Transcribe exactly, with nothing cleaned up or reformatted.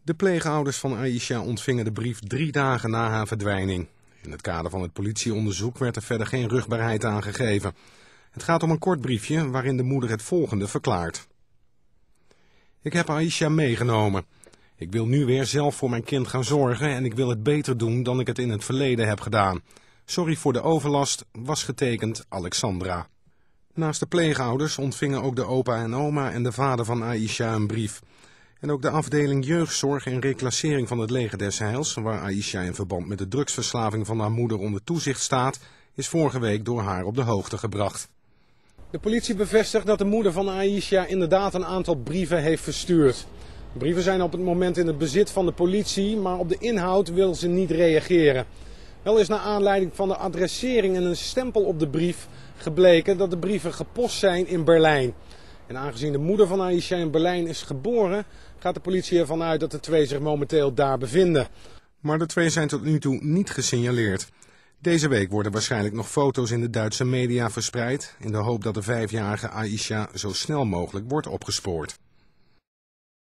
De pleegouders van Aisha ontvingen de brief drie dagen na haar verdwijning. In het kader van het politieonderzoek werd er verder geen rugbaarheid aangegeven. Het gaat om een kort briefje waarin de moeder het volgende verklaart. Ik heb Aisha meegenomen. Ik wil nu weer zelf voor mijn kind gaan zorgen en ik wil het beter doen dan ik het in het verleden heb gedaan. Sorry voor de overlast, was getekend Alexandra. Naast de pleegouders ontvingen ook de opa en oma en de vader van Aisha een brief. En ook de afdeling jeugdzorg en reclassering van het Leger des Heils, waar Aisha in verband met de drugsverslaving van haar moeder onder toezicht staat, is vorige week door haar op de hoogte gebracht. De politie bevestigt dat de moeder van Aisha inderdaad een aantal brieven heeft verstuurd. De brieven zijn op het moment in het bezit van de politie, maar op de inhoud wil ze niet reageren. Wel is naar aanleiding van de adressering en een stempel op de brief gebleken dat de brieven gepost zijn in Berlijn. En aangezien de moeder van Aisha in Berlijn is geboren, gaat de politie ervan uit dat de twee zich momenteel daar bevinden. Maar de twee zijn tot nu toe niet gesignaleerd. Deze week worden waarschijnlijk nog foto's in de Duitse media verspreid, in de hoop dat de vijfjarige Aisha zo snel mogelijk wordt opgespoord.